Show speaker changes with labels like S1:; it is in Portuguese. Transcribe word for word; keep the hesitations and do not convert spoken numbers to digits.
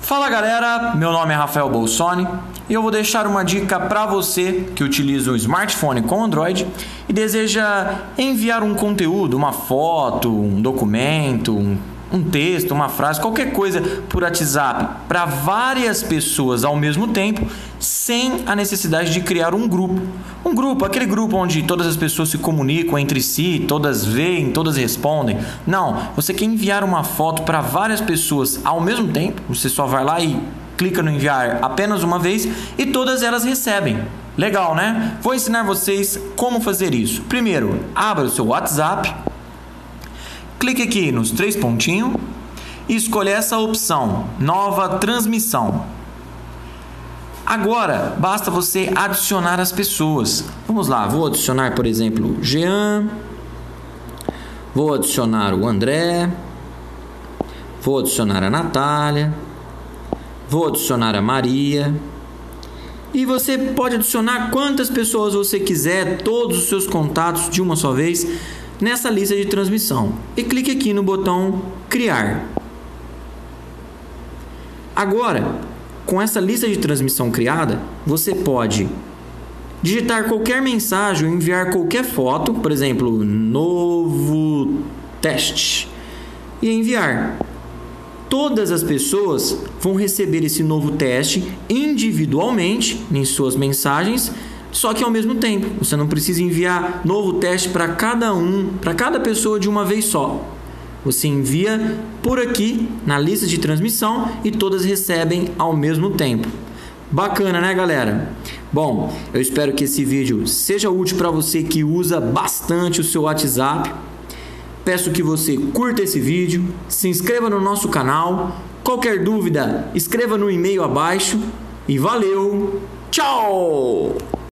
S1: Fala galera, meu nome é Rafael Bolsoni e eu vou deixar uma dica para você que utiliza um smartphone com Android e deseja enviar um conteúdo, uma foto, um documento, um, um texto, uma frase, qualquer coisa por WhatsApp para várias pessoas ao mesmo tempo, sem a necessidade de criar um grupo. Um grupo, aquele grupo onde todas as pessoas se comunicam entre si, todas veem, todas respondem. Não, você quer enviar uma foto para várias pessoas ao mesmo tempo, você só vai lá e clica no enviar apenas uma vez e todas elas recebem. Legal, né? Vou ensinar vocês como fazer isso. Primeiro, abra o seu WhatsApp, clique aqui nos três pontinhos e escolha essa opção, nova transmissão. Agora, basta você adicionar as pessoas. Vamos lá, vou adicionar, por exemplo, Jean, vou adicionar o André, vou adicionar a Natália, vou adicionar a Maria. E você pode adicionar quantas pessoas você quiser, todos os seus contatos de uma só vez, nessa lista de transmissão. E clique aqui no botão Criar. Agora, com essa lista de transmissão criada, você pode digitar qualquer mensagem ou enviar qualquer foto, por exemplo, novo teste, e enviar. Todas as pessoas vão receber esse novo teste individualmente em suas mensagens, só que ao mesmo tempo. Você não precisa enviar novo teste para cada um, para cada pessoa de uma vez só. Você envia por aqui na lista de transmissão e todas recebem ao mesmo tempo. Bacana, né, galera? Bom, eu espero que esse vídeo seja útil para você que usa bastante o seu WhatsApp. Peço que você curta esse vídeo, se inscreva no nosso canal. Qualquer dúvida, escreva no e-mail abaixo. E valeu! Tchau!